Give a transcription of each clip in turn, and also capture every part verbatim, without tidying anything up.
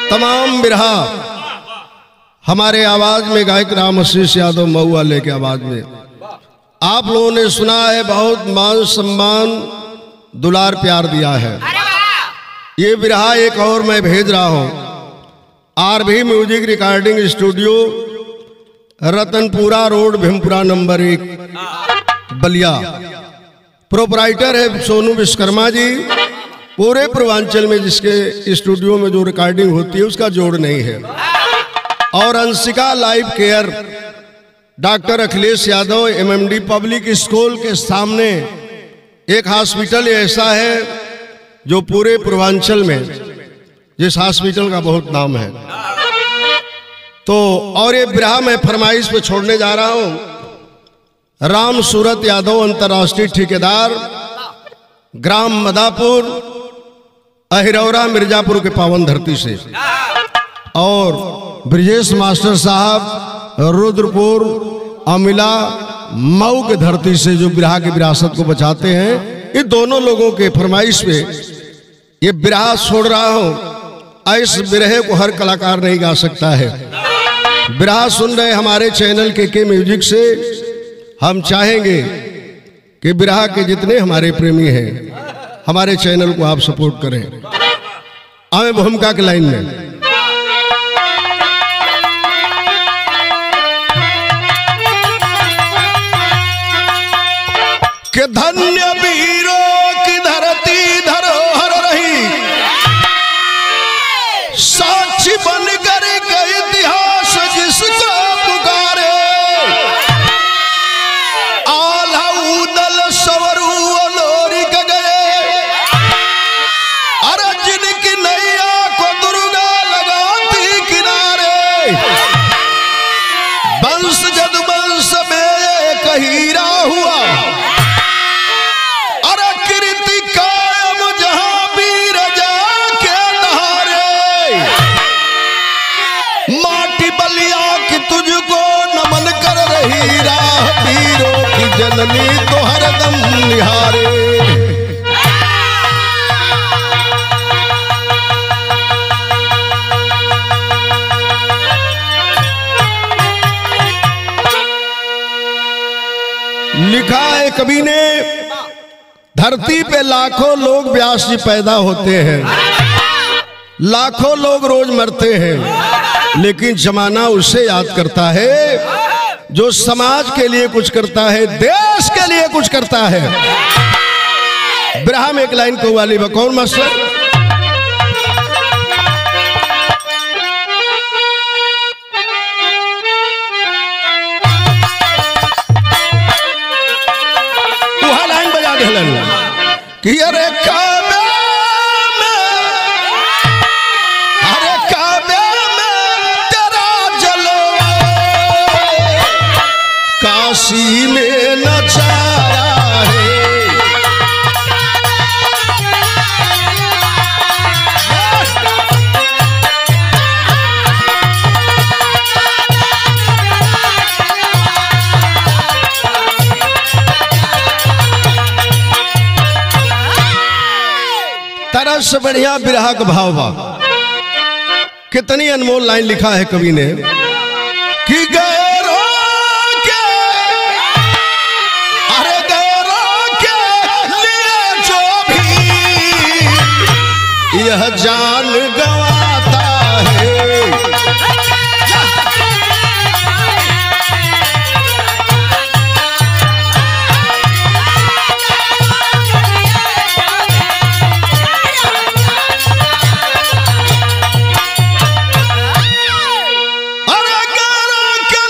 तमाम बिरहा हमारे आवाज में गायक राम आशीष यादव मऊ वाले के आवाज में आप लोगों ने सुना है। बहुत मान सम्मान दुलार प्यार दिया है। ये बिरहा एक और मैं भेज रहा हूं RB music recording studio, Ratanpura road, Bhimpura number एक, बलिया। प्रोपराइटर है सोनू विश्वकर्मा जी। पूरे पूर्वांचल में जिसके स्टूडियो में जो रिकॉर्डिंग होती है उसका जोड़ नहीं है। और Anshika live care, doctor Akhilesh Yadav, MMD public school के सामने एक हॉस्पिटल ऐसा है जो पूरे पूर्वांचल में, जिस हॉस्पिटल का बहुत नाम है। तो और ये बिरहा मैं फरमाइश पे छोड़ने जा रहा हूं। राम सूरत यादव, अंतर्राष्ट्रीय ठेकेदार, ग्राम मदापुर, अहिरौरा, मिर्जापुर के पावन धरती से, और ब्रजेश मास्टर साहब, रुद्रपुर, अमिला, मऊ के धरती से, जो बिरहा की विरासत को बचाते हैं। ये दोनों लोगों के फरमाइश पे ये बिरहा छोड़ रहा हूं। इस बिरहे को हर कलाकार नहीं गा सकता है। बिरहा सुन रहे हमारे चैनल के के म्यूजिक से हम चाहेंगे कि बिरहा के जितने हमारे प्रेमी हैं हमारे चैनल को आप सपोर्ट करें। आए भूमिका के लाइन में। कि धन्य वीरों की धरती धरोहर रही, साक्षी बनकर के इतिहास जिसको पुकारे। आल्हा उदल सवरू लोरी के गए, अरे जिनकी नैया को दुर्गा लगाती किनारे। वंश जद वंश में एक हीरा हुआ, जननी तो हरदम निहारे। लिखा है कवि ने, धरती पे लाखों लोग व्यास जी पैदा होते हैं, लाखों लोग रोज मरते हैं, लेकिन जमाना उसे याद करता है जो समाज के लिए कुछ करता है, देश के लिए कुछ करता है। बिरहा में एक लाइन कव्वाली में, कौन मास्टर? वह लाइन बजा दे कि अरे काबे में, अरे काबे में तेरा जलवा, काशी में नजारा है। तरह से बढ़िया बिरहा का भाव बा। कितनी अनमोल लाइन लिखा है कवि ने कि गैरों के, अरे गैरों के लिए जो भी यह जान गंवाता है। अरे गैरों के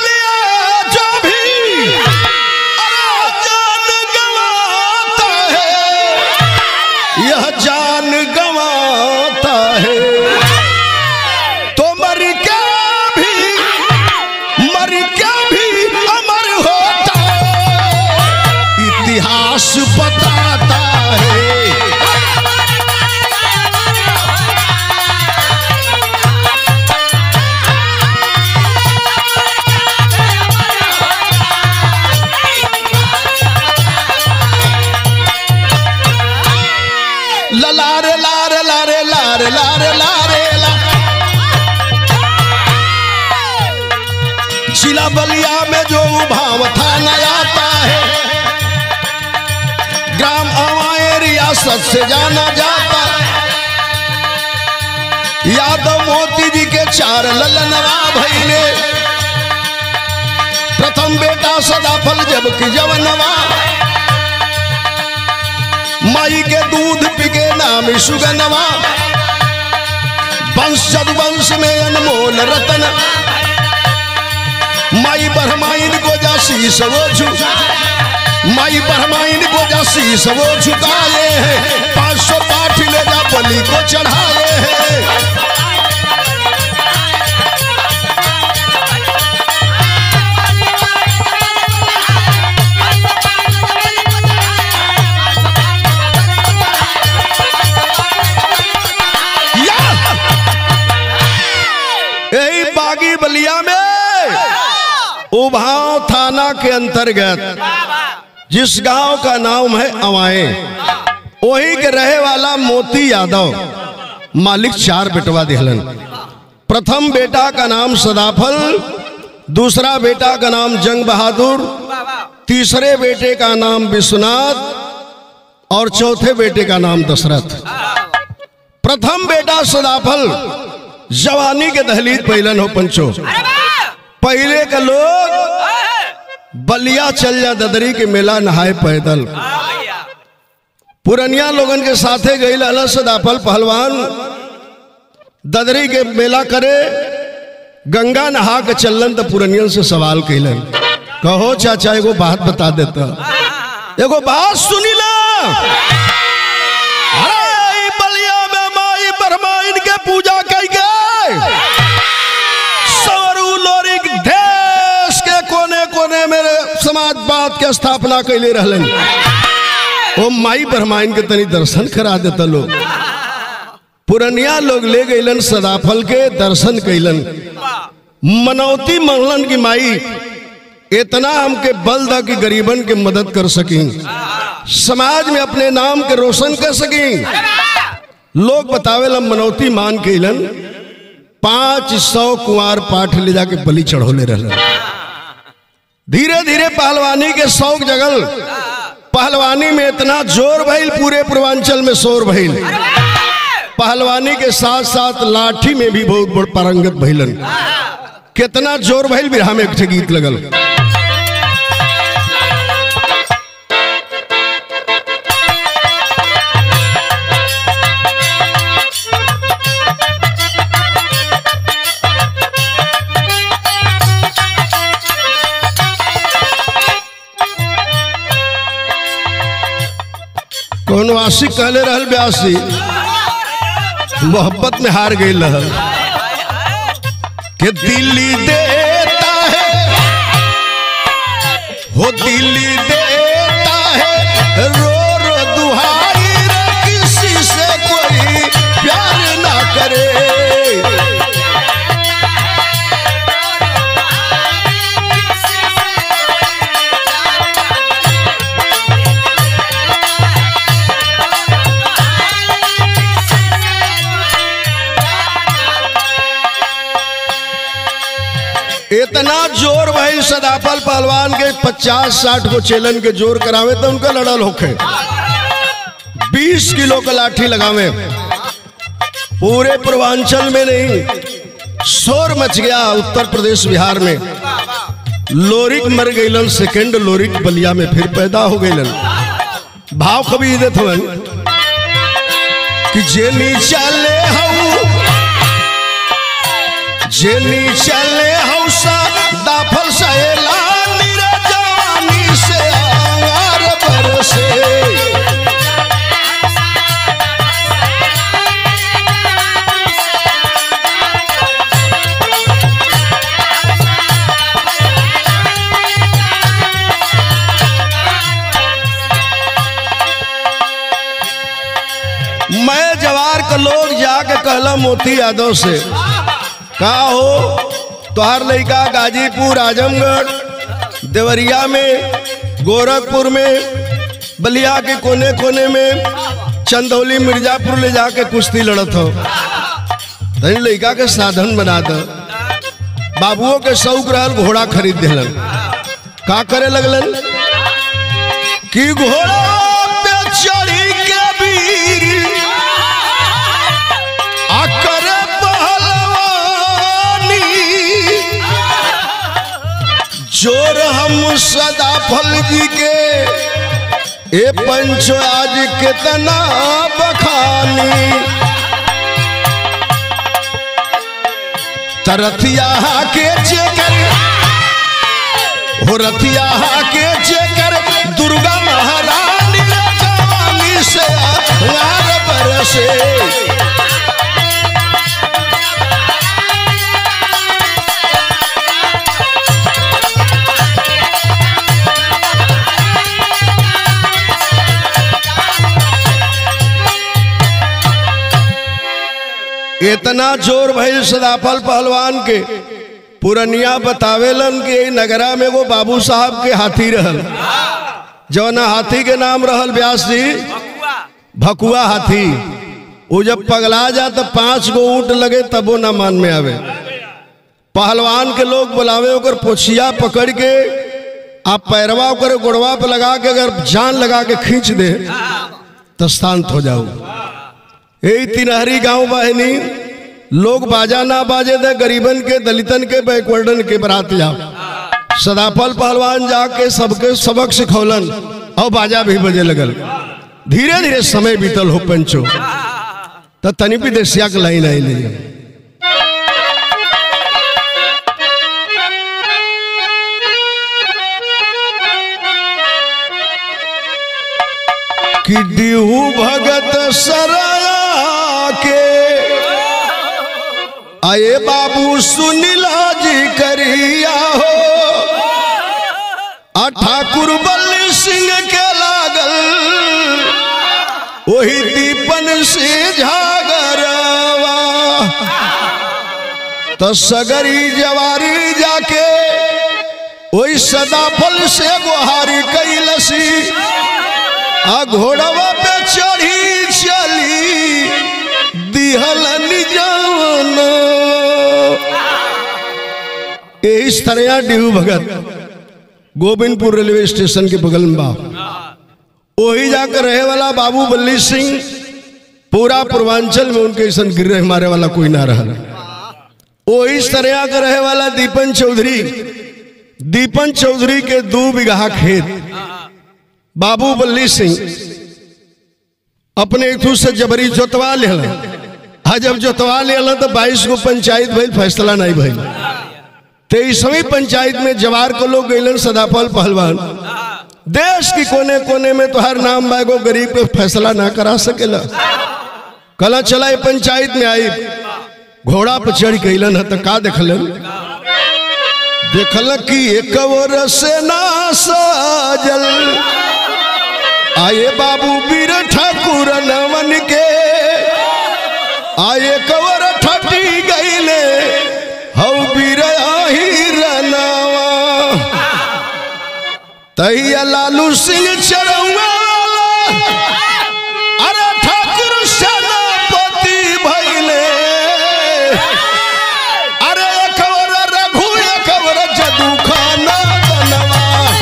भाव थाना आता है, ग्राम अवाए रियासत से जाना जाता। यादव मोती जी के चार ललनवा भइले, प्रथम बेटा सदाफल जबकि जवनवा। माई के दूध पिके नाम सुगनवा, वंश वंश में अनमोल रतन। माई बरमाइन को जा शीस वो झुका, माई बरमाइन को जा शीस वो झुकाए हैं। पांच सौ पाठ ले जा बलि को चढ़ाए हैं। यही बागी बलिया में उभाव थाना के अंतर्गत जिस गांव का नाम है अवाए, वही के रहे वाला मोती यादव मालिक चार बेटवा दिहलन। प्रथम बेटा का नाम सदाफल, दूसरा बेटा का नाम जंग बहादुर, तीसरे बेटे का नाम विश्वनाथ और चौथे बेटे का नाम दशरथ। प्रथम बेटा सदाफल जवानी के दहलीज पहलन हो पंचो। पहले का लोग बलिया चल जा ददरी के मेला नहाए पैदल। पुरनिया लोगन के साथे गई सदाफल पहलवान ददरी के मेला करे, गंगा नहा के चलन तो पुरनियन से सवाल कैलन, कहो चाचा एगो बात बता देता, एगो बात सुनी ला। अरे बलिया में माई बरमाइन के पूजा कई गए, सवरू लोरिक देश के कोने कोने में समाजवाद के स्थापना कैले रहलन। ओ माई बरमाइन के तनी दर्शन करा देता लोग। पुरनिया लोग ले गईलन सदाफल के दर्शन कैलन, मनौती मंगलन की माई इतना हमके बल दा कि गरीबन के मदद कर सकी, समाज में अपने नाम के रोशन कर सकी। लोग बतावेला मनौती मान कैलन, पांच सौ कुंवार पाठ ले जाके बलि चढ़ोले रहलन। धीरे धीरे पहलवानी के शौक जगल, पहलवानी में इतना जोर भइल पूरे पूर्वांचल में शोर भइल। पहलवानी के साथ साथ लाठी में भी बहुत बड़ पारंगत भइलन। कितना जोर भइल बिरहा में एक गीत लगल। कौन आशिक कहले रहल ब्यासी मोहब्बत में हार गई रहल कि दिल्ली देता है हो दिल्ली देता है रो रो दुहाई रे किसी से कोई प्यार ना करे। इतना जोर भाई सदाफल पहलवान के पचास साठ को चेलन के जोर करावे तो उनका लड़ल होखे। बीस किलो का लाठी लगावे, पूरे पूर्वांचल में नहीं शोर मच गया। उत्तर प्रदेश बिहार में लोरिक मर गईलन, सेकंड लोरिक बलिया में फिर पैदा हो गईलन। भाव कभी देत हवन कि जेनी चले हऊ जेनी चले हौसा दाफल सहेला नीरा जवानी से आंगार बरसे। मैं जवार का लोग जाके कहला मोती यादव से, कहा हो तोहार लड़का गाजीपुर, आजमगढ़, देवरिया में, गोरखपुर में, बलिया के कोने कोने में, चंदौली, मिर्जापुर ले जाके कुश्ती लड़त हो। धनी लड़का के साधन बना दो। बाबुओं के शौक रहल घोड़ा खरीद दिलन, का करे लगलन कि घोड़ा पे चढ़ी के वीर आकर पहलवानी जोर हम सदाफल जी के ए पंचो आज कितना बखानी तरथिया के चेकर हो रथिया के चेकर दुर्गा महारानी जवानी से यार बरसे इतना जोर भइल सदाफल पहलवान के पुरनिया बतावेलन कि नगरा में वो बाबू साहब के हाथी रहल जौना हाथी के नाम रहल व्यास जी भकुआ हाथी। वो जब पगला जा तो पांच गो ऊंट लगे तबो ना मान में आवे। पहलवान के लोग बुलावे ओकर पोछिया पकड़ के आप पैरवा ओकर गोड़वा पे लगा के अगर जान लगा के खींच दे तो शांत हो जाओ। यही तिनहरी गांव बहनी लोग बाजा ना बाजे दे गरीबन के दलितन के बैकवर्डन के बरात जाओ। सदाफल पहलवान जाके सबके सबक सिखौलन और बाजा भी बजे लगल। धीरे धीरे समय बीतल हो पंचो तो तनी भी देसिया के लाइन आई नहीं कि डिहू भगत सराया के आए बाबू सुनिला जी करिया हो आ ठाकुर बल्ली सिंह के लागल वही दीपन से झागरवा तो सगरी जवारी जाके वही सदाफल से गुहारी कैलसी आ घोड़वा पे चढ़ी चली दिहल निजान। इस तरह डिहू भगत गोविंदपुर रेलवे स्टेशन के बगल में बा वही जाकर रहे वाला बाबू बल्ली सिंह पूरा पूर्वांचल में उनके ऐसा गिर मारे वाला कोई ना रहा। वही इस तरह का रहे वाला दीपन चौधरी दीपन चौधरी के दो बीघा खेत बाबू बल्ली सिंह अपने इथू से जबरी जोतवा ले हाँ जब जोतवा ले तो बाईस को पंचायत भइल फैसला नहीं भइल। तेईसवीं पंचायत में जवार को लोग गइलन सदाफल पहलवान देश की कोने कोने में तो हर नाम बागो गरीब को फैसला ना करा सकेला। कला चला पंचायत में आई घोड़ा पर चढ़ गइलन है तो का देखलन देखल कि एक और से ना सजल आए बाबू वीर ठाकुर नवन के आए कवर ठटी गईले हौ वीर आहिरनवा तैया लालू सिंह चरौआ अरे ठाकुर सेनापति भइले अरे कवर रघु कवर जदू खाना बनवा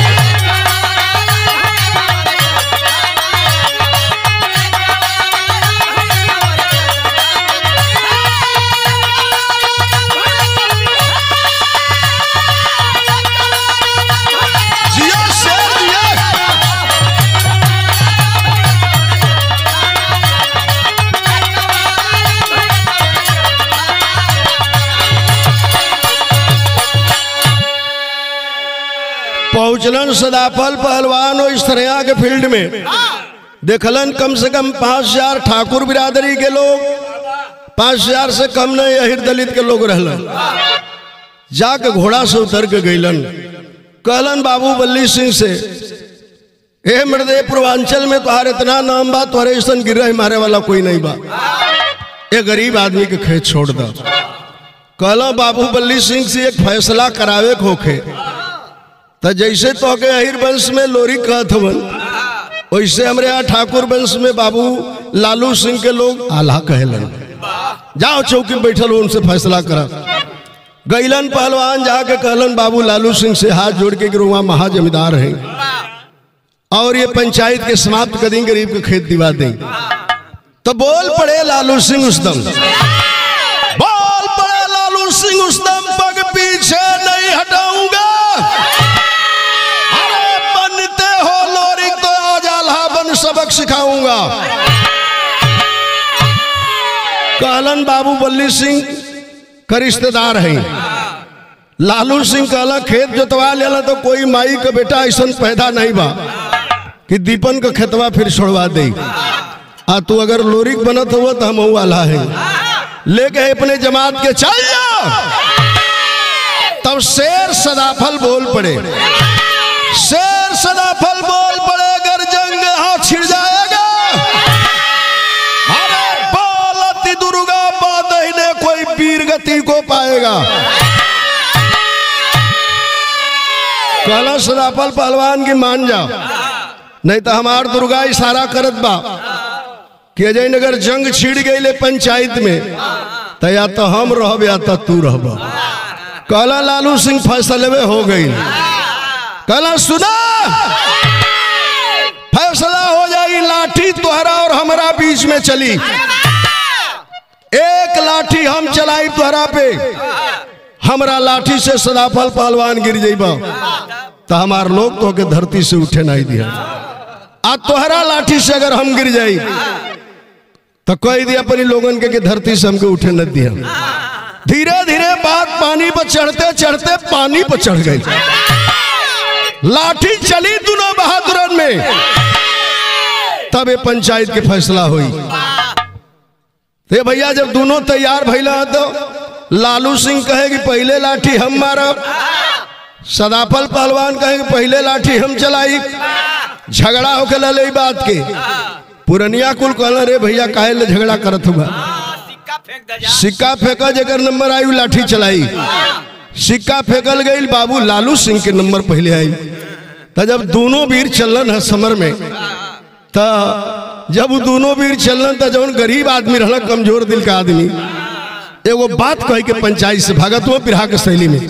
पहुंचलन सदाफल पहलवान और इस तरह के फील्ड में देखलन कम से कम पांच हजार ठाकुर बिरादरी के लोग पांच हजार से कम नहीं अहिर दलित के लोग रहलन। जाके घोड़ा से उतर के गईलन कहलन बाबू बल्ली सिंह से ए मर्दे पूर्वांचल में तुम्हारे इतना नाम बा तुम्हारे ऐसा गिरह मारे वाला कोई नहीं बा ये गरीब आदमी के खेत छोड़ दो। कहला बाबू बल्ली सिंह से एक फैसला करावे खोखे तो जैसे तो के अहिर वंश में लोरी कहत हवन वैसे हमारे यहाँ ठाकुर वंश में बाबू लालू सिंह के लोग आला कहलन। जाओ चौकी बैठल हो उनसे फैसला करा। गैलन पहलवान जाके कहलन बाबू लालू सिंह से हाथ जोड़ के कि वहाँ महाजमींदार हैं और ये पंचायत के समाप्त कर दें, गरीब के खेत दिवा दें। तो बोल पड़े लालू सिंह उस दम, बोल पड़े लालू सिंह उस दम, पग पीछे नहीं हटाऊंगा। अरे बनते हो लोरी तो आज अलाहाबाद सबक सिखाऊंगा। कहलन बाबू बल्ली सिंह का रिश्तेदार हैं। लालू सिंह कहला खेत जोतवा लेला तो कोई माई का बेटा ऐसा पैदा नहीं बा कि दीपन का खेतवा फिर छोड़वा दे। आ तू अगर लोरिक बनत हुआ तो हम वाला है लेके अपने जमात के चल जा। तब शेर सदाफल बोल पड़े, शेर सदाफल बोल पड़े, अगर जंग हाथ छिड़ जाएगा। अरे बोलती दुर्गा बादने कोई वीर गति को पाएगा। कहला सदाफल पहलवान की मान जा, नहीं तो हमार दुर्गा इशारा करत बा कि अजय नगर जंग छिड़ गई पंचायत में, तो या तो हम रहब या तो तू रहब। कहला लालू सिंह फैसले हो गई। कहला सुना फैसला हो जाएगी, लाठी तुहरा और हमारा बीच में चली। एक लाठी हम चलाई तुहरा पे, हमरा लाठी से सदाफल पहलवान गिर जाइबा तो हमार लोग तो के धरती से उठे नहीं दिया। आ तोहरा लाठी से अगर हम गिर जाई तो कोई दिया अपनी लोगन के, के धरती से हमको उठे न दिया। धीरे धीरे बात पानी पर चढ़ते चढ़ते पानी पर चढ़ गई। लाठी चली दोनों बहादुरन में, तब ये पंचायत के फैसला हुई। तो भैया जब दोनों तैयार भइला तो लालू सिंह कहे कि पहले लाठी हम मारब, सदाफल पहलवान कहे कि पहले लाठी हम चलाई। झगड़ा होके लले बात के पुरनिया कुल कहला रे भैया काहे ले झगड़ा करत हुआ। सिक्का फेंका जेकर नंबर आई लाठी चलाई। सिक्का फेंकल गई, बाबू लालू सिंह के नंबर पहले आई। तो जब दोनों वीर चलन है समर में, तो जब वो दोनों वीर चलन तो जौन गरीब आदमी रहला, कमजोर दिल का आदमी, एगो बात कह के पंचायत से भागत हुआ बिरहा के शैली में।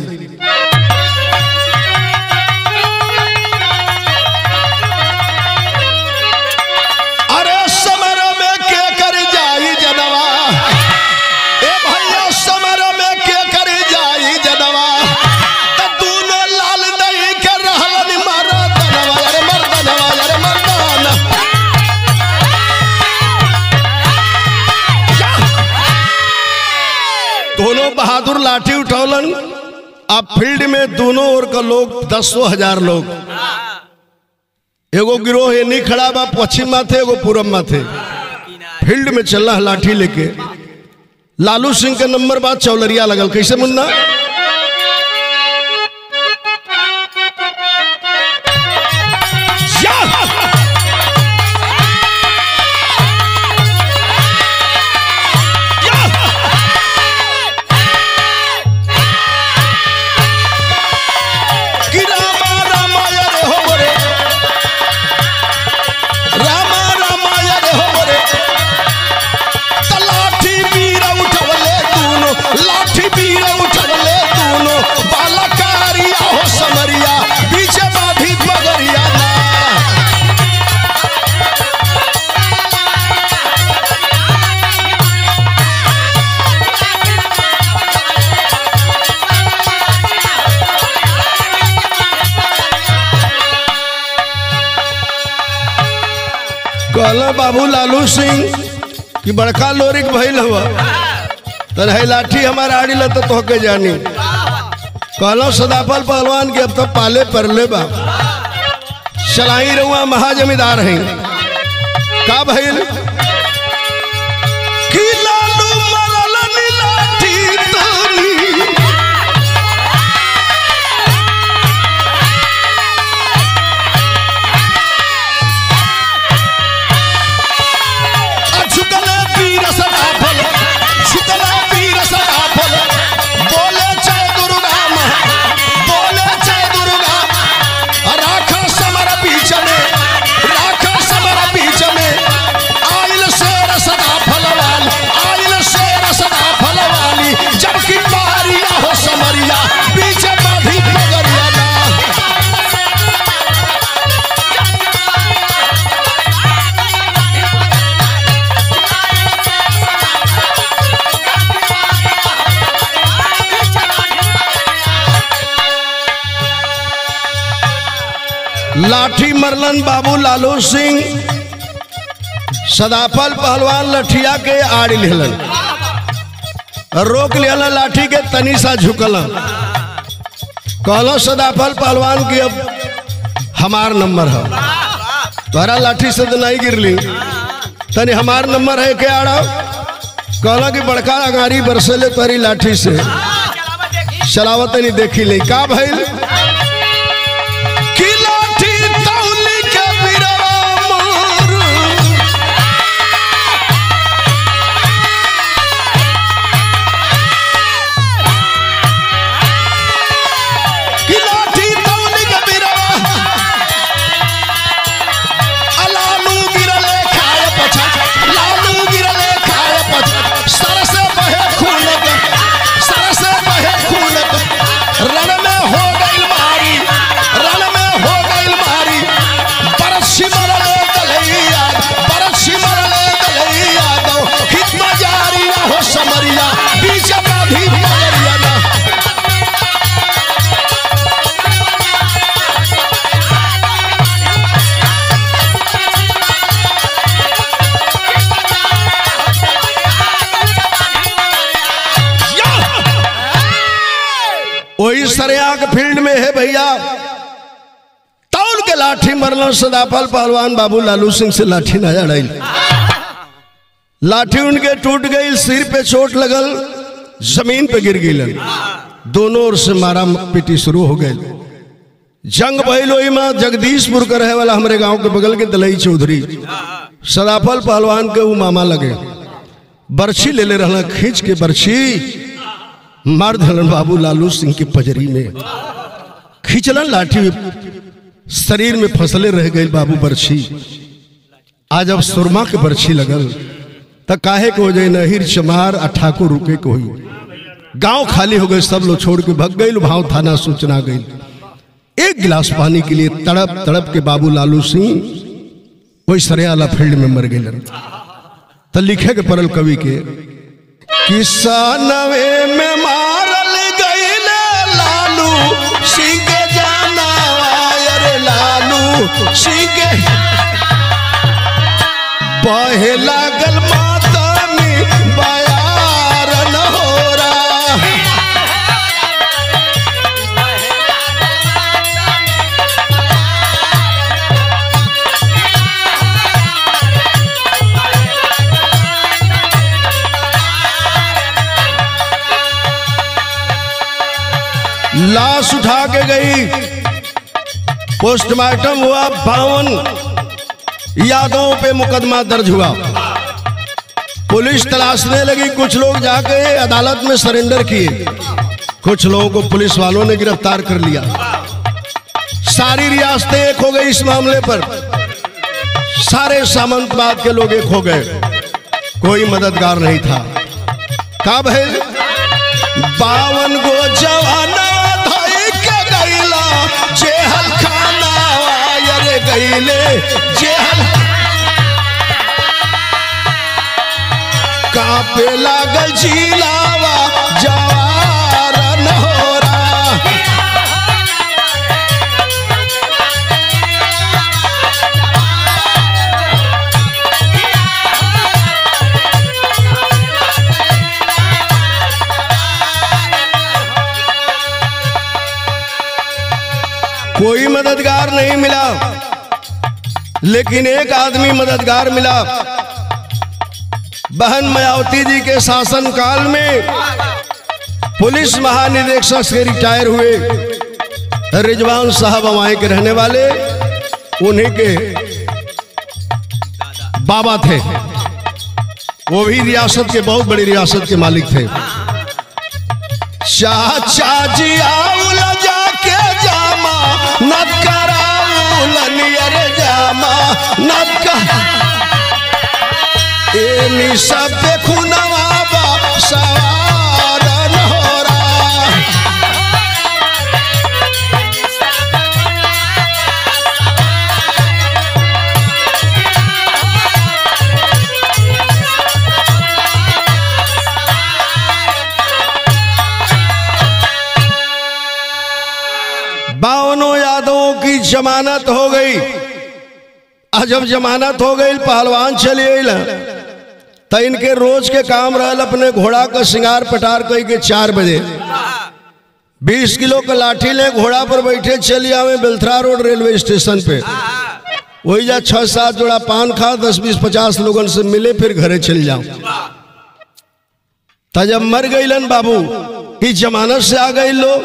अरे समर में के कर जाई जनवा, ए भैया समर में के कर जाई जनवा, तो दोनों लाल दही के रहलन मारा दनवा। अरे मर्दनवा, अरे मर्दना, दोनों बहादुर लाठी उठौलन। अब फील्ड में दोनों ओर का लोग दसों हजार लोग, एगो गिरोह एनी खड़ा बा पश्चिम माथे, एगो पूरब माथे, फील्ड में चल रहा लाठी लेके। लालू सिंह के नंबर बाद चौलरिया लगल। कैसे मुन्ना? कहला बाबू लालू सिंह कि बड़का लोरिक भइल हुआ तो लाठी हमारा आड़ी ला तो तोहके जानी। कहला सदाफल पहलवान के अब तो पाले पर ले बा, चलाई रहुआ महाजमींदार हैं। का भइल कि लालू मरलन लाठी तानी, लाठी मरलन बाबू लालू सिंह, सदाफल पहलवान लठिया के आड़ लेलन, रोक लिया लाठी के तनी सा झुकल, कहलो सदाफल पहलवान की अब हमार नंबर है, तोहरा लाठी से तो नहीं गिरली, तनी हमार नंबर है के आड़ा, कहला कि बड़का अगारी बरसेले तोरी लाठी से, चलावत नहीं देखी ले का भइल की लाठी तौली के बिरवा मोर, की लाठी तौली के बिरवा लालू गिरले खाए पछा, लालू गिरले खाए पछा, सर से बहे खून, सर से बहे खून, रण में हो गई मारी, रण में हो गई मारी, बरसी मरले दलैया, बरसी मरले दलैया दो, हितना जारी ना हो समरिया, बीच बाधी मरिया ना। वही सरिया के फील्ड में है भैया, तौल के लाठी मरल, सदाफल पहलवान बाबू लालू सिंह से लाठी ना जड़ाई, लाठी उनके टूट गई, सिर पे चोट लगल, जमीन पे गिर गई, दोनों ओर से मारा पीटी शुरू हो गई, जंग भइल वही में जगदीशपुर का रहे वाला हमारे गांव के बगल के दलई चौधरी, सदाफल पहलवान के वो मामा लगे, बर्छी ले ले रहना, खींच के बर्छी मार धलन बाबू लालू सिंह की पजरी में, खींचलन लाठी शरीर में फसले रह गई बाबू बर्छी, आज अब सुरमा के बर्छी लगल त काहे को जाए नहिर चमार अठाको रुके को हुई, गांव खाली हो गए, सब लोग छोड़ के भग गए, भाव थाना सूचना गई, एक गिलास पानी के लिए तड़प तड़प के बाबू लालू सिंह वही सरियाला फील्ड में मर गए। तो लिखे के परल कवि के किसानवे में मारल गईले लालू सिंह के जाना, अरे लालू सिंह के बहे लागल माता में बयार न हो रहा, लाश उठा के गई, पोस्टमार्टम हुआ, बावन यादों पे मुकदमा दर्ज हुआ, पुलिस तलाशने लगी, कुछ लोग जाके अदालत में सरेंडर किए, कुछ लोगों को पुलिस वालों ने गिरफ्तार कर लिया, सारी रियासतें एक हो गई इस मामले पर, सारे सामंतवाद के लोग एक हो गए, कोई मददगार नहीं था। कब है बावन गो जवाना जेहल खाना वायर गईले, जेहल कांपे लागल जिलावा जवार न हो रहा, कोई मददगार नहीं मिला, लेकिन एक आदमी मददगार मिला, बहन मायावती जी के शासन काल में पुलिस महानिदेशक से रिटायर हुए रिजवान साहब वहीं के रहने वाले, उन्हीं के बाबा थे, वो भी रियासत के बहुत बड़ी रियासत के मालिक थे। चाचा जी आउल जाके जामा नद कराउल नियर जामा नद का एनी सब खुनवा बा सवार न हो रहा, बावनों यादवों की जमानत हो गई। आज जब जमानत हो गई पहलवान चले तो इनके रोज के काम रहल अपने घोड़ा का श्रृंगार पटार कई के चार बजे बीस किलो का लाठी ले घोड़ा पर बैठे चलिए आवे बेलथरा रोड रेलवे स्टेशन पे। वही जा छह सात जोड़ा पान खा दस बीस पचास लोगन से मिले फिर घरे चल जाओ। जब मर गईलन बाबू इस जमानत से आ गए लोग,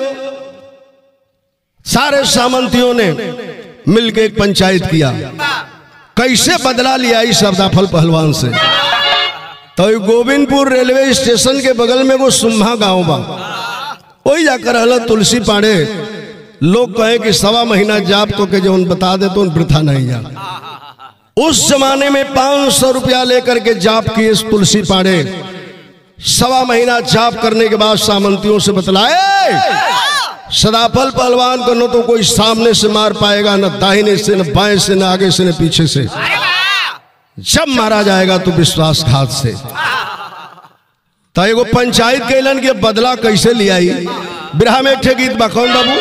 सारे सामंतियों ने मिलकर एक पंचायत किया कैसे बदला लिया इस सरदाफल पहलवान से। तो गोविंदपुर रेलवे स्टेशन के बगल में वो सुम्हा गांव बा, वही जाकर हल तुलसी पाड़े लोग कहे कि सवा महीना जाप तो के जो बता दे तो वृथा नहीं जा। उस जमाने में पांच सौ रुपया लेकर के जाप किए तुलसी पाड़े। सवा महीना जाप करने के बाद सामंतियों से बतलाए सदाफल पहलवान को न तो कोई सामने से मार पाएगा, न दाहिने से, न बाएं से, न आगे से, न पीछे से। जब मारा जाएगा तो विश्वासघात से। तो एगो पंचायत कैलन के बदला कैसे लिया। बिरहा में एक ठे गीत बा, कौन बाबू?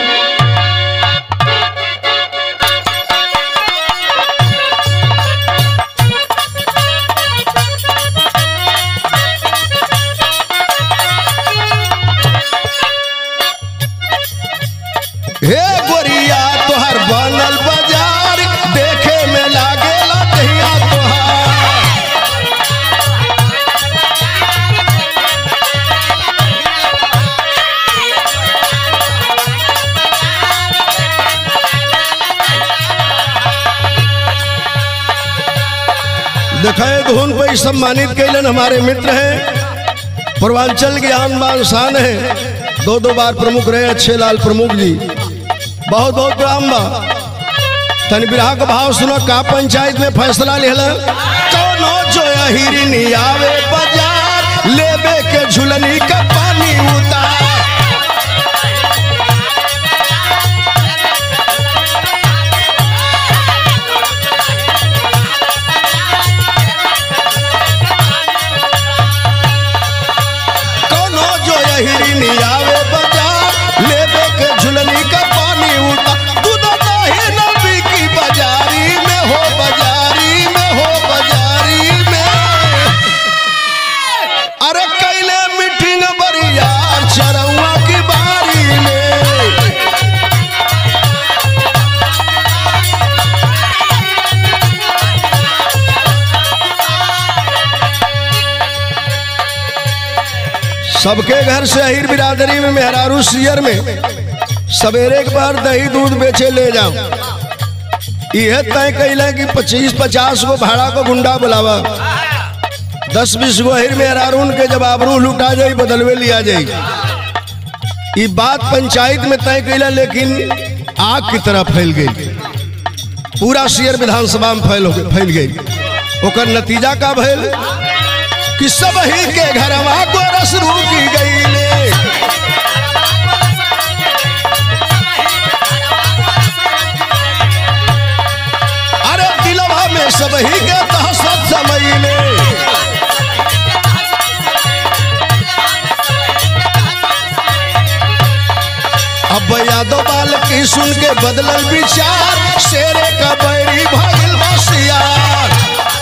हे गोरिया तोहर बनल बाजार देखे में लागेला दहिया तोहार। देखे धुन पे सम्मानित कैलन हमारे मित्र हैं, पूर्वांचल की आन बान शान है, दो दो बार प्रमुख रहे अच्छे लाल प्रमुख जी, बहुत बहुत प्रणाम बा। तन बिरहा का भाव सुनो का पंचायत में फैसला लेला। कौनो जो हिरनी आवे बाजार लेबे के झुलनी का पानी उतार। कौनो जो हिरनी आवे बाजार लेबे के झुलनी का सबके घर से अहिर बिरादरी में मेहरारू सियर में सवेरे के बार दही दूध बेचे ले जाओ। यह तय कैला कि पच्चीस पचास गो भाड़ा को गुंडा बुलावा, दस बीस गो अहिर मेहरारून के जब आबरू लुटा जाये बदलवे लिया जाये। ये बात पंचायत में तय कैला लेकिन आग की तरह फैल गई, पूरा सियर विधानसभा में फैल फैल गई। ओकर नतीजा का भैल कि सब ही के घर को रस रूकी गई ले। अरे दिलवा में सब ही के तहसत समय ले। अब यादव बाल की सुन के बदलल विचार, शेरे का बैरी भइल बसियार।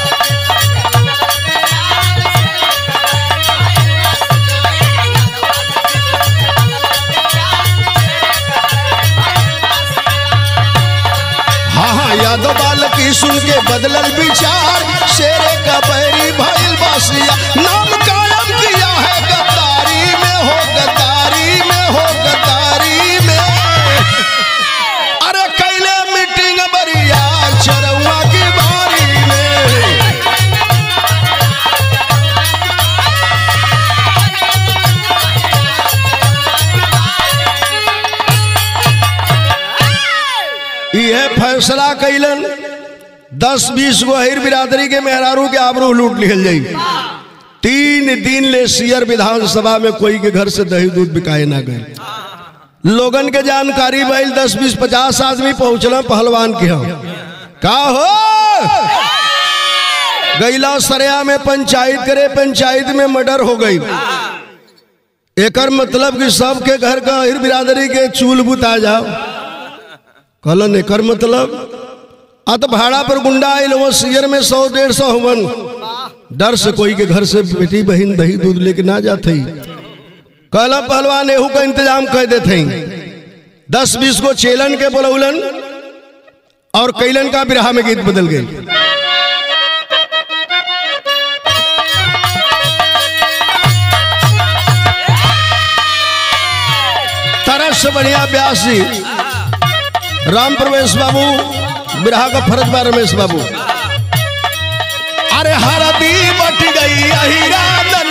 यादव बाल की सुन के बदलल विचार, शेरे का बैरी भइल बसिया। नाम कायम किया है गद्दारी में, हो गद्दारी में, हो गद्दारी में। अरे कैले मीटिंग बरिया चरौआ की बारी में। यह फैसला कैलन दस बीस गो अहिर बिरादरी के मेहरारू के आबरू लूट लिहल जाई। तीन दिन ले सियर विधानसभा में कोई के घर से दही दूध बिकाए ना गए। लोगन के जानकारी भइल दस बीस पचास आदमी पहुंचल पहलवान के हम का हो गईला सरिया में पंचायत करे, पंचायत में मर्डर हो गई। एकर मतलब कि सबके घर का अहिर बिरादरी के चूल बुता जाओ। कहलन एकर मतलब आ तो भाड़ा पर गुंडा आयल वो सियर में सौ डेढ़ सौ हवन, डर से कोई के घर से बेटी बहन दही दूध लेके ना जाते। कहला पहलवान एहू का इंतजाम कर देते, दस बीस को चेलन के बोलौलन और कैलन का बिरहा में गीत बदल गए। तरस से बढ़िया ब्यास जी राम प्रवेश बाबू, बिरहा का फर्ज बा रमेश बाबू। अरे हरदी बट गई अहिरादन,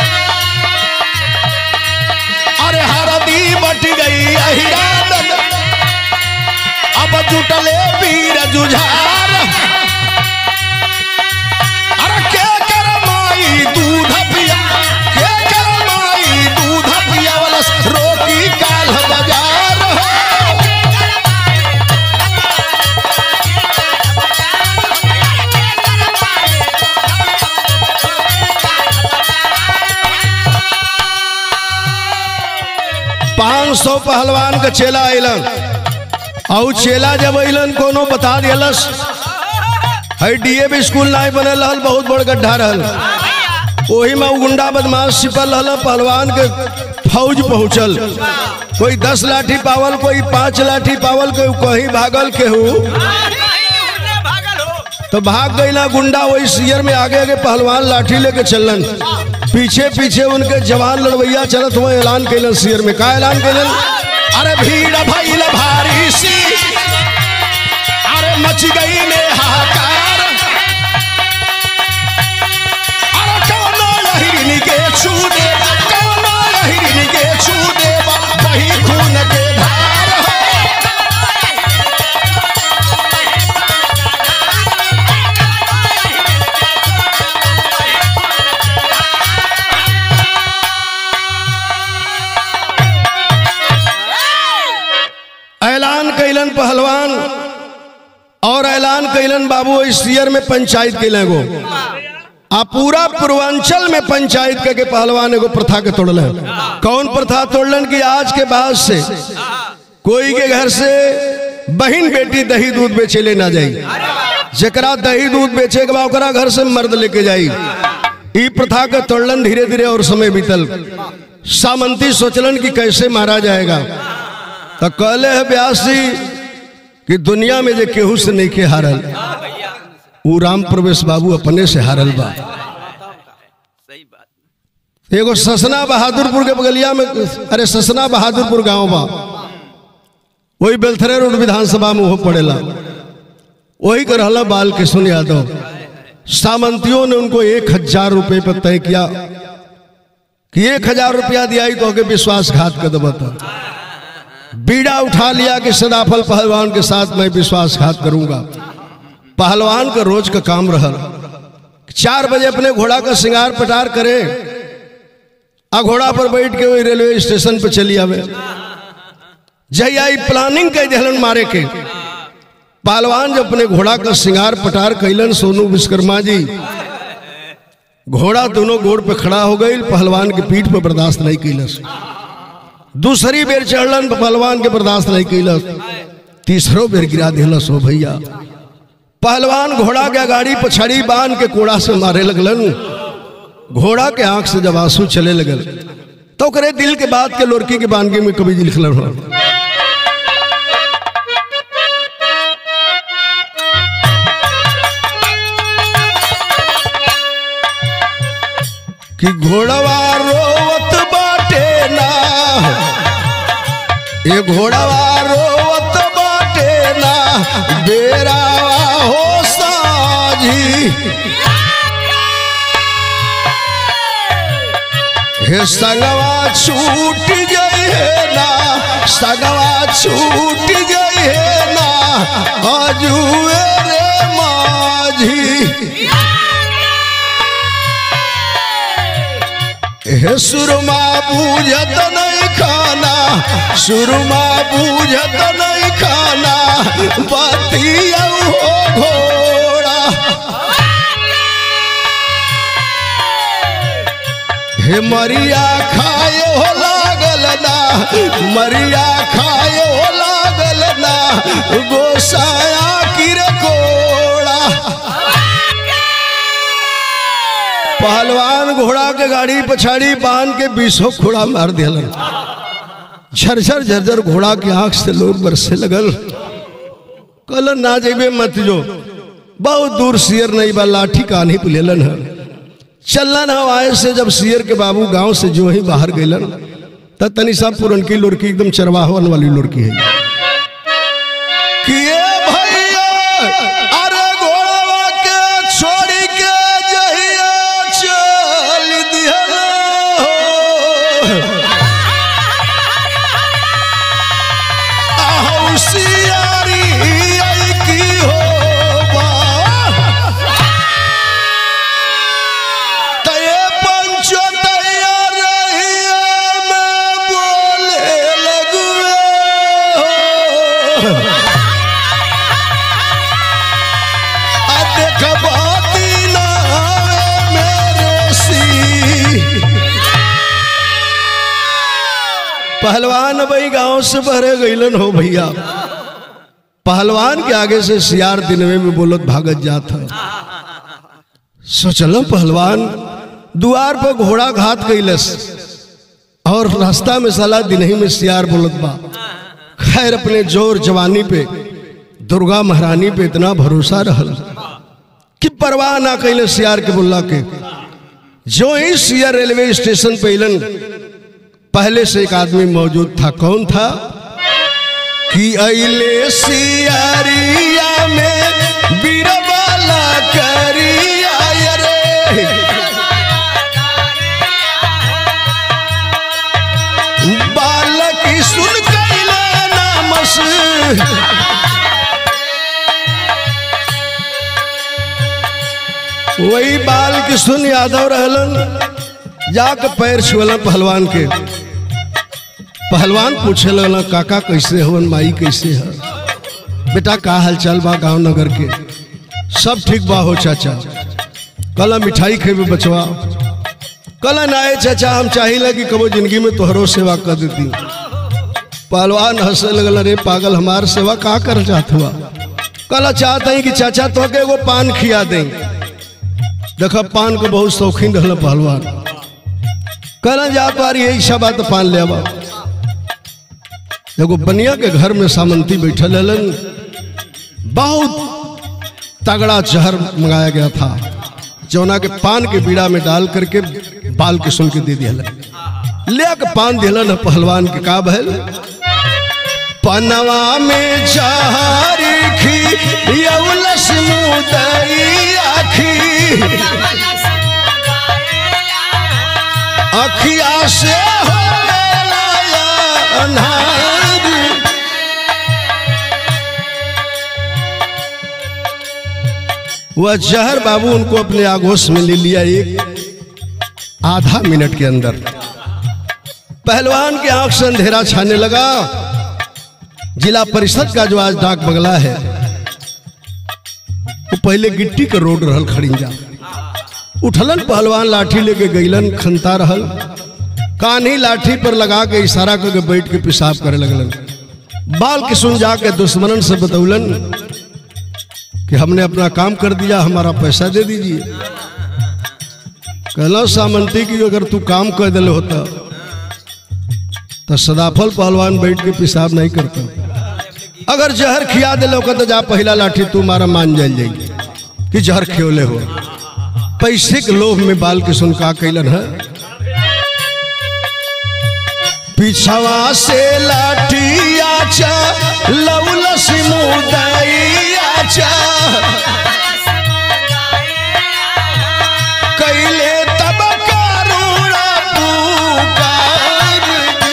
अरे हरदी बट गई अहिरादन, अब जुटले वीर जुझार। अरे के करमाई दूध पिया, के करमाई दूध पिया वाला रोटी काल बाजार। पाँच सौ पहलवान का चेला अलन और चेला जब अलन कोनो बता दिलस है डीएवी स्कूल नहीं बनल रहल, बहुत बड़ गड्ढा रहल, वही में गुंडा बदमाश छिपल रहल। पहलवान के फौज पहुंचल, कोई दस लाठी पावल, कोई पांच लाठी पावल, कोई कहीं भागल केहू तो भाग गई ना गुंडा। वही सियर में आगे आगे पहलवान लाठी लेके चलन, पीछे पीछे उनके जवान लड़वैया चलत हुए ऐलान कैलन सियर में। का ऐलान कैलन? अरे भीड़ भइल भारी सी, अरे मच गई ने हाहाकार, अरे कौनो लहिरनी के छू दे, कौनो लहिरनी के छू दे, वही खून के धार हो। ऐलान कैलन पहलवान और ऐलान कैलन बाबू इस सियर में पंचायत कैले गो आ पूरा पूर्वांचल में पंचायत करके पहलवान एगो प्रथा के तोड़लन। कौन प्रथा तोड़लन कि आज के बाद से कोई के घर से बहन बेटी दही दूध बेचे ले ना जाई, जकरा दही दूध बेचे के बाद घर से मर्द लेके जाई। ई प्रथा के तोड़लन धीरे धीरे और समय बीतल। सामंती सोचलन कि कैसे मारा जाएगा, तो कहले है व्यास जी कि दुनिया में जो केहू से नहीं के हारल, वो राम प्रवेश बाबू अपने से हारल बा। एगो ससना बहादुरपुर के बगलिया में, अरे ससना बहादुरपुर गांव बा, वही बेलथरे रोड विधानसभा में वो पड़ेला, वही कर रहला बाल किशोर यादव। सामंतियों ने उनको एक हजार रुपये पर तय किया कि एक हजार रुपया दिया तो आगे विश्वासघात कर दबा था। बीड़ा उठा लिया कि सदाफल पहलवान के साथ मैं विश्वासघात करूंगा। पहलवान का रोज का काम रहा, चार बजे अपने घोड़ा का श्रृंगार पटार करे, आ घोड़ा पर बैठ के वही रेलवे स्टेशन पर चली आवे। जय आई प्लानिंग कई दहलन मारे के। पहलवान जब अपने घोड़ा का श्रृंगार पटार कैलन, सोनू विश्वकर्मा जी घोड़ा दोनों गोड़ पे खड़ा हो गई, पहलवान की पीठ पर बर्दाश्त नहीं कैलस। दूसरी बेर चढ़लन, पहलवान के बर्दाश्त नहीं कैलस, तीसरो बेर गिरा दिलस हो भैया। पहलवान घोड़ा के गाड़ी पछाड़ी बांध के कोड़ा से मारे लगलन। घोड़ा के आंख से जब आंसू चले लगल तो करे दिल के बात के लोरकी के बानगी में कभी लिखलन हो कि घोड़वा रोवत बाटे ना, ये घोड़वा रोवत बाटे ना, बेरावा हो साजी। हे संगवा छूट गई है ना, संगवा छूट गई है ना, आजुए रे माझी। हे सुरमा बूझत नहीं खाना, सुरमा बूझत नहीं खाना, बतिया हो घोड़ा। हे मरिया खाए हो लागल ना, मरिया खाए हो लागल ना, गोसाया की रे कोड़ा। पहलवान घोड़ा के गाड़ी पछाड़ी बांध के बीसों घोड़ा मार दिलन। झरझर झरझर घोड़ा की आंख से लोग बरसे लगल। कल ना जेबे मत जो, बहुत दूर सियर नहीं बा, लाठी कान्ही पे लेलन है। चलन हवाए से जब सियर के बाबू गांव से जो ही बाहर गइलन तब तनी साहब पुरनकी लुड़की एकदम चरवाहन वाली लुड़की है कि ये भैया अरे घोड़वा के छोड़ी के जहिया चल दिहल हो सियारी आई की हो पहलवान भाई गांव से बहरे गईलन हो भैया। पहलवान के आगे से सियार दिनवे में बोलत भागत जात है। सोचलो पहलवान दुआर पर घोड़ा घात गईलस और रास्ता में साला दिनही में सियार बोलत बा। खैर अपने जोर जवानी पे दुर्गा महारानी पे इतना भरोसा रहल कि परवाह ना कैले सियार के बोला के। जो ही सियार रेलवे स्टेशन पे अलन पहले से एक आदमी मौजूद था। कौन था कि अइले सियारिया में बीरबाला करिया रे बालक सुन कैले नामस वही बाल की सुन यादव रहलन। जाके पैर छुअला पहलवान के। पहलवान पूछे लगला काका कैसे हवन, माई कैसे है, बेटा का हालचाल बा गांव नगर के? सब ठीक बा हो चाचा। कला मिठाई खेबे बचवा? कला नाए चाचा हम चाहिए कि कबो जिंदगी में तोहरो सेवा कर देती। पहलवान हंसे लगल, रे पागल हमार सेवा का कर चाहत हुआ? कला चाहता ही कि चाचा तो के एगो पान खिया दें। देखा पान को बहुत शौकीन रहल पहलवान। कहना जा पार यही सब बात पान ले आवा। एगो बनिया के घर में सामंती बैठल हलन। बहुत तगड़ा जहर मंगाया गया था जौना के पान के बीड़ा में डाल करके बाल के सुन के दे दिया। ले के पान दिलन पहलवान के का भल पनवा में जहरी खी यौलस मुदई आखी अखिया से हो वह जहर बाबू उनको अपने आगोश में ले लिया एक आधा मिनट के अंदर। पहलवान के आंख से अंधेरा छाने लगा। जिला परिषद का जो आज डाक बंगला है वो पहले गिट्टी का रोड रहल खड़िंजा। उठलन पहलवान लाठी लेके गईलन, खनता रहल। कान्ही लाठी पर लगा के इशारा करके बैठ के पेशाब करे लगलन। बाल किशुन जाके दुश्मनन से बतौलन कि हमने अपना काम कर दिया, हमारा पैसा दे दीजिए। कहला सामंती की अगर तू काम कर दिले होता तो सदाफल पहलवान बैठ के पेशाब नहीं करता। अगर जहर खिया दिले होगा तो जा पहला लाठी तू मारा मान जाए जाएगी कि जहर खियोले हो। पैसे के लोभ में बाल किशुन का कैलन है पिछवा से लाठी आचा लौलस मुदई आचा कैले तब करुणा पुकार।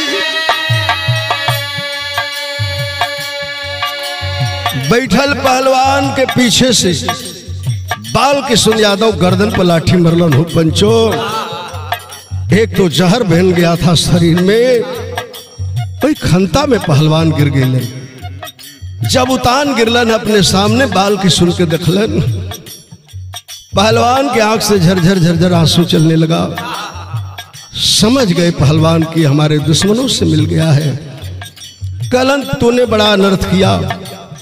बैठल पहलवान के पीछे से बाल किशुन यादव गर्दन पर लाठी मरलन हो पंचो। एक तो जहर बहन गया था शरीर में, कोई खंता में पहलवान गिर गए। जब उतान गिरलन अपने सामने बाल की सुन के देखलन, पहलवान के आंख से झरझर झरझर आंसू चलने लगा। समझ गए पहलवान की हमारे दुश्मनों से मिल गया है। कलन तूने बड़ा अनर्थ किया,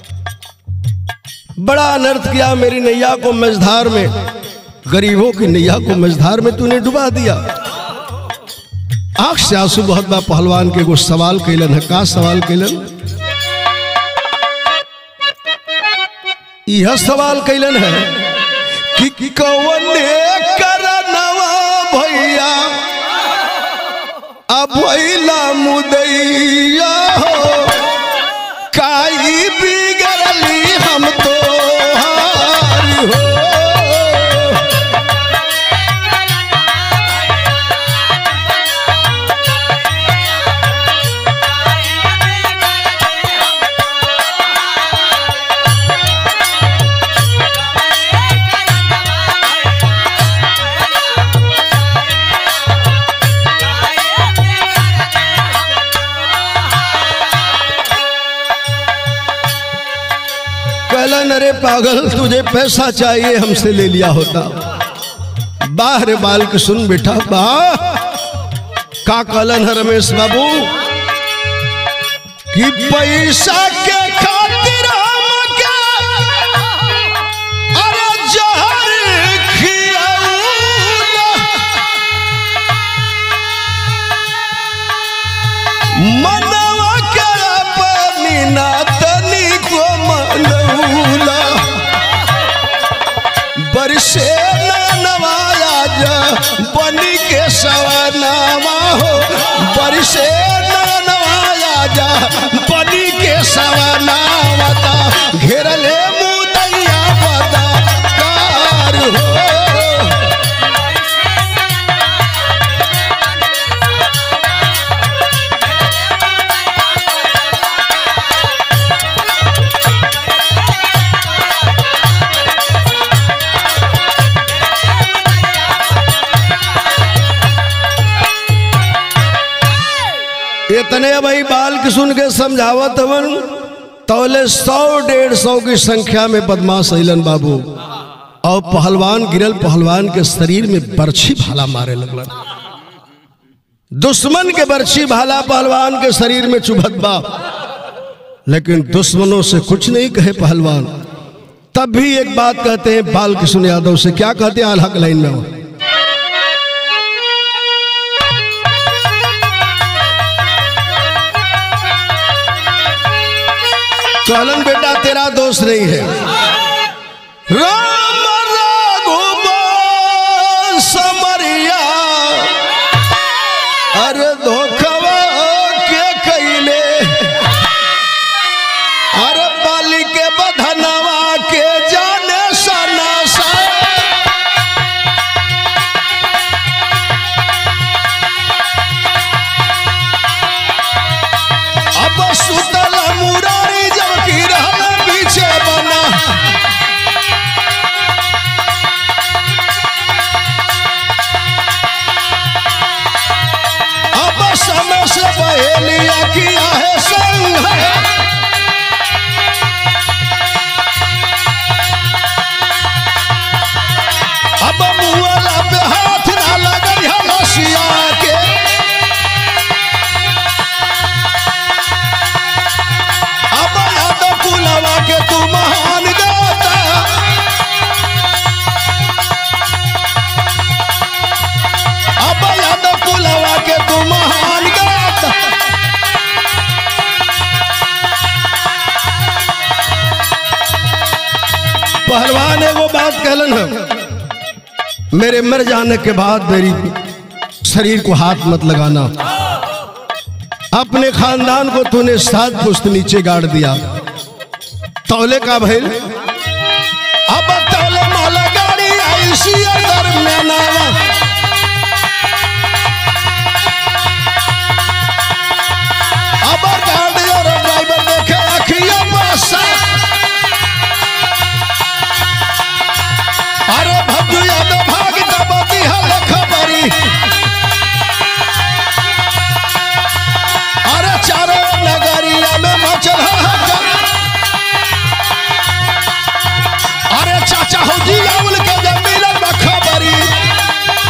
बड़ा अनर्थ किया मेरी नैया को मझधार में, गरीबों की नैया को मझधार में तूने डुबा दिया। आंख से आंसू बहुत बा पहलवान के कुछ सवाल कैलन है। का सवाल कैलन? यह सवाल कैलन है कि कौने करनवा भैया अब भैला मुदैया हो, काई बिगड़ली हम तो हारी हो। अरे पागल, तुझे पैसा चाहिए हमसे ले लिया होता। बाहर बाल के सुन बेटा बा का कहलन है रमेश बाबू कि पैसा के खातिर हम के अरे जहर खियाऊला, मनवा के अपनी ना तनी को मनऊला, बरसे नवाया जा बनी के सवनावा हो, बरसे नवाया जा बनी के सवनावा ता घेरले मुदैया बदा कार हो। इतने भाई बाल की सुन के समझावत हवन तौले सौ डेढ़ सौ की संख्या में बदमाश अइलन बाबू, और पहलवान गिरल पहलवान के शरीर में बर्छी भाला मारे लगलन। दुश्मन के बर्छी भाला पहलवान के शरीर में चुभत बा, लेकिन दुश्मनों से कुछ नहीं कहे पहलवान। तब भी एक बात कहते हैं बाल किशुन यादव से, क्या कहते हैं आल्हा लाइन में हो, कहलन बेटा तेरा दोष नहीं है, राम रघुबर समरिया अरे धोखवा के कैले, अरे बाली के बधनवा के जाने सना सा, अब सुतल मुरारी पीछे बना, अब समय से पहेलिया किया है संग है, अब मुआला पे हाथ ना लगे हलसिया के, कुलवा के तू महान गाता, अब याद कुलवा के तू महान गाता। पहलवान एगो बात कहलन है, मेरे मर जाने के बाद मेरी शरीर को हाथ मत लगाना, अपने खानदान को तूने सात पुश्त नीचे गाड़ दिया। तौले का भइल, अब तौले माला गाड़ी आई सिया दरम्यान आवा, अब गाड़ी और ड्राइवर देखे अखिया बसा, अरे भज्जू यादव भाग दबती है खबरी, अरे चारों नगरिया में मचल है, चाचा हो जी आउल के जमीन खबरी,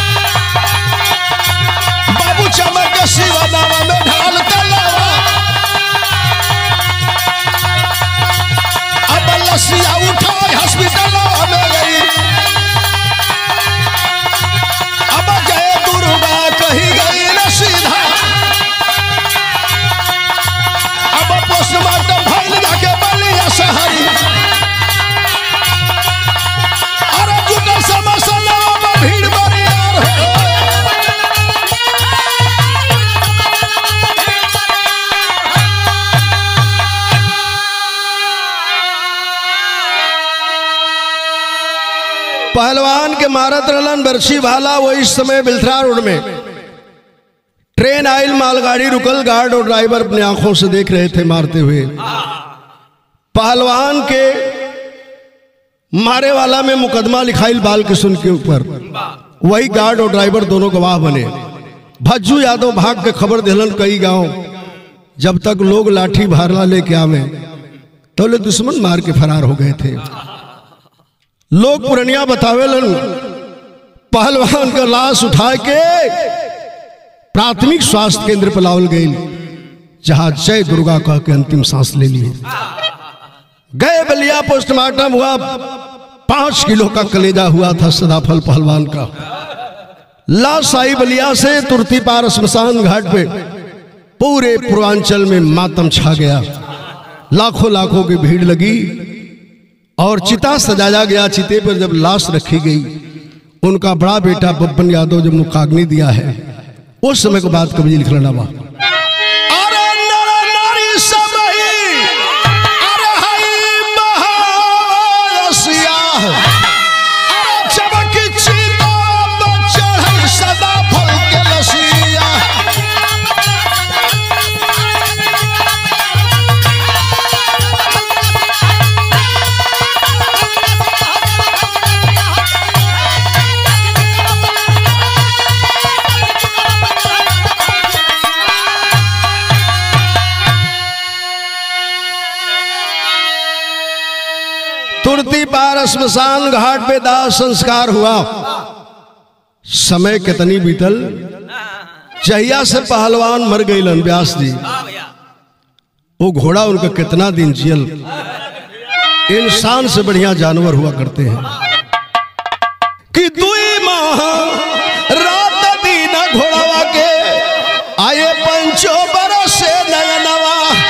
शहरी अरे जुटे समसला में भीड़ बरियार हो पहलवान के मारत रलन बरछी भाला। वो इस समय बिलथरा रोड में ट्रेन आयल, मालगाड़ी रुकल, गार्ड और ड्राइवर अपने आंखों से देख रहे थे मारते हुए। पहलवान के मारे वाला में मुकदमा लिखाइल बाल किशुन के ऊपर। वही गार्ड और ड्राइवर दोनों गवाह बने। भज्जू यादव भाग के खबर दिलन कई गांव। जब तक लोग लाठी भारला लेके आवे तो ले दुश्मन मार के फरार हो गए थे। लोग पुरनिया बतावेलन पहलवान का लाश उठा के प्राथमिक स्वास्थ्य केंद्र पर लावल गई, जहां जय दुर्गा कह के अंतिम सांस ले लिए। गए बलिया, पोस्टमार्टम हुआ। पांच किलो का कलेजा हुआ था सदाफल पहलवान का। लाश आई बलिया से तुरती पार श्मशान घाट पे। पूरे पूर्वांचल में मातम छा गया। लाखों लाखों की भीड़ लगी और चिता सजाया गया। चिते पर जब लाश रखी गई, उनका बड़ा बेटा बब्बन यादव जब मुखाग्नि दिया है, उस समय को बात कभी लिख लेना। अरे नर नारी सब ही, अरे हई महारसिया, अरे चमक चिता तो चढ़ल सदा फल के लसिया। तुरती पार श्मशान घाट पे दाह संस्कार हुआ। समय कितनी बीतल, जहिया से पहलवान मर गईलन व्यास जी। वो घोड़ा उनका कितना दिन जियल। इंसान से बढ़िया जानवर हुआ करते हैं कि दुई माह रात दिन घोड़वा के आए पंचो बरस से नयनवा।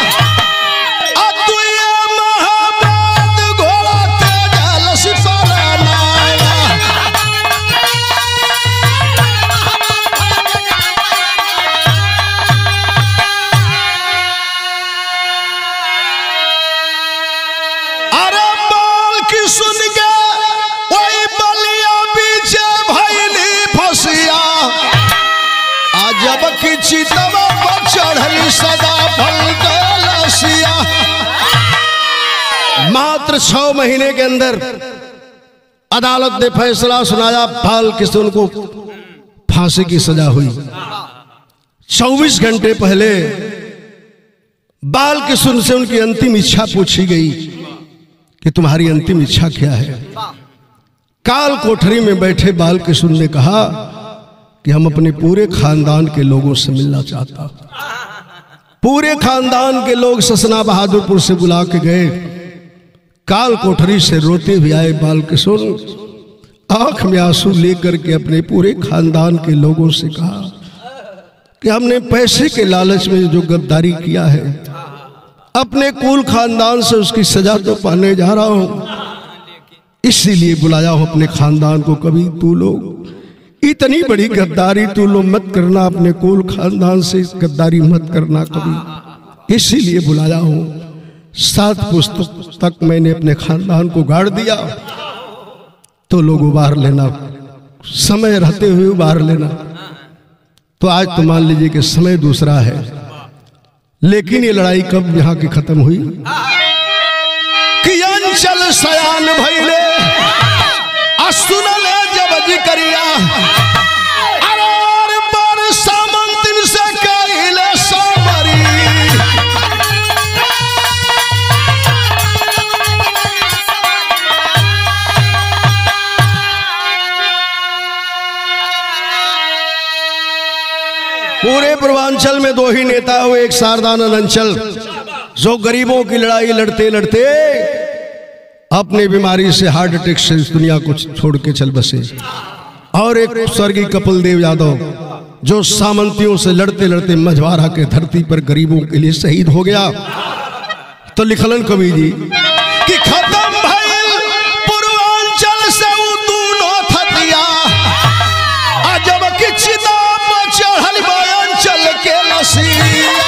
चितवा पर चढ़ली सदा फल के लसिया। मात्र छह महीने के अंदर अदालत ने फैसला सुनाया। बाल किशुन को फांसी की सजा हुई। चौबीस घंटे पहले बाल किशुन से उनकी अंतिम इच्छा पूछी गई कि तुम्हारी अंतिम इच्छा क्या है। काल कोठरी में बैठे बाल किशुन ने कहा कि हम अपने पूरे खानदान के लोगों से मिलना चाहता। पूरे खानदान के लोग ससना बहादुरपुर से बुला के गए। काल कोठरी से रोते हुए आए बाल किशुन, आंख में आंसू लेकर के अपने पूरे खानदान के लोगों से कहा कि हमने पैसे के लालच में जो गद्दारी किया है, अपने कुल खानदान से उसकी सजा तो पाने जा रहा हूं। इसीलिए बुलाया हूं अपने खानदान को। कभी तू लोग इतनी बड़ी गद्दारी तू लोग मत करना, अपने कुल खानदान से गद्दारी मत करना कभी। इसीलिए बुलाया हूं। सात पुस्तक तक मैंने अपने खानदान को गाड़ दिया, तो लोग उबार लेना, समय रहते हुए उबार लेना। तो आज तो मान लीजिए कि समय दूसरा है, लेकिन ये लड़ाई कब यहाँ की खत्म हुई कि अंचल सयान भइले सुनले जब जिक्रिया। अरे पर सामंतिन से कहिले सबरी। पूरे पूर्वांचल में दो ही नेता हुए, एक शारदानंद अंचल जो गरीबों की लड़ाई लड़ते लड़ते अपनी बीमारी से, हार्ट अटैक से इस दुनिया को छोड़ के चल बसे, और एक स्वर्गीय कपिल देव यादव जो सामंतियों से लड़ते लड़ते मझवारा के धरती पर गरीबों के लिए शहीद हो गया। तो लिखलन कवि जी कि खत्म भइल पूर्वांचल से उ दूनो थतिया अजब कि चिता पर चढ़ल बयांचल के लसिया।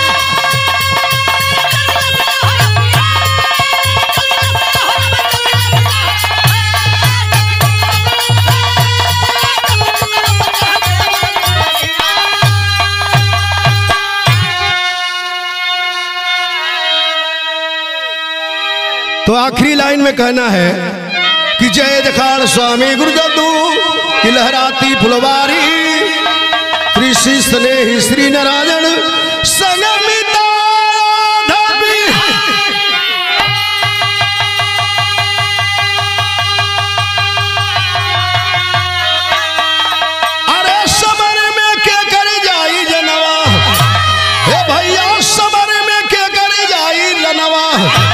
तो आखिरी लाइन में कहना है कि जय जखाड़ स्वामी गुरुजदू की लहराती फुलवारी ऋषि स्नेही श्री नारायण संगमिता धवी। अरे समर में के कर जाई जनवा, हे भैया समर में के कर जाई जनवा।